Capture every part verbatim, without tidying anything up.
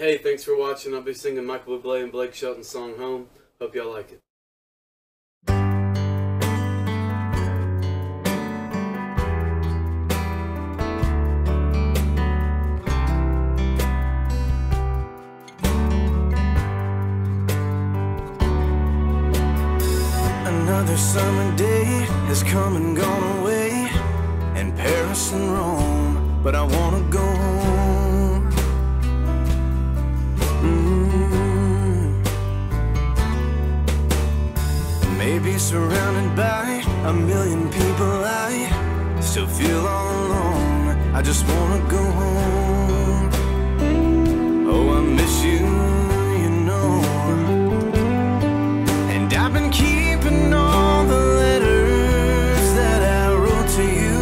Hey, thanks for watching. I'll be singing Michael Bublé and Blake Shelton's song Home. Hope y'all like it. Another summer day has come and gone away in Paris and Rome, but I wanna go home. mm. Maybe surrounded by a million people, I still feel all alone. I just wanna go home. Oh, I miss you, you know. And I've been keeping all the letters that I wrote to you,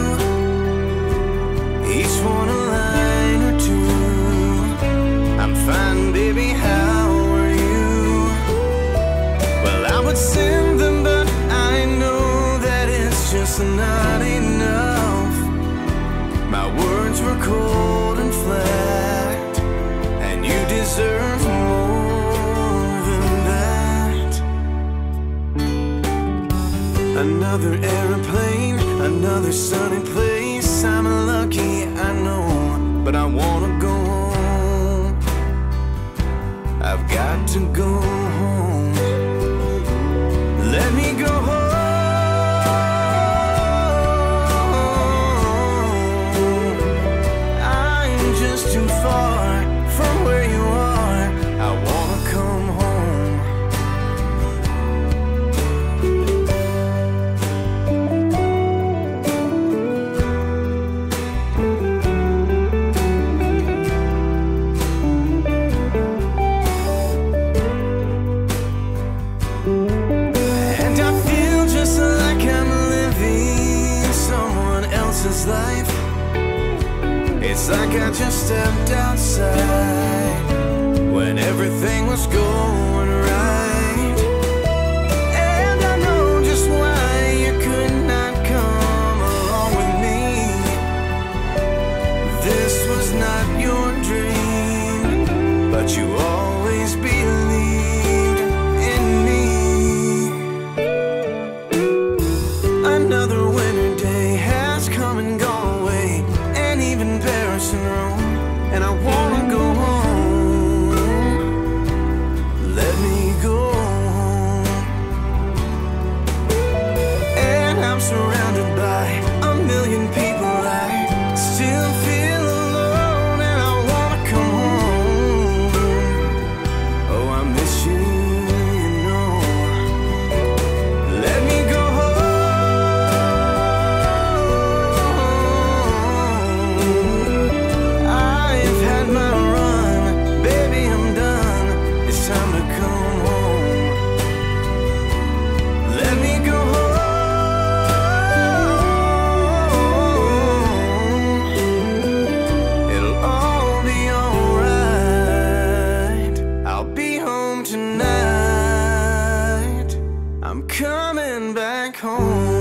each one a line or two. I'm fine, baby, how are you? Well, I would send them, but I know that it's just not enough. My words were cold and flat, and you deserve more than that. Another airplane, another sunny place. I'm lucky, I know, but I wanna go home. I've got to go home. Let me go home. I'm just too far from where you are. I wanna come home. And I feel just like I'm living someone else's life. It's like I just stepped outside when everything was going right. And I know just why you could not come along with me. This was not your dream, but you always believed in me. Another winter day has come and gone away, and even Paris and Rome, and I wanna go home. Let me go home. And I'm surrounded by a million people. I still feel alone, and I wanna come home. Oh, I miss you, you know. Let me go home. I've had my run, baby, I'm done. It's time to come home. Let me go home. It'll all be alright. I'll be home tonight. I'm coming back home.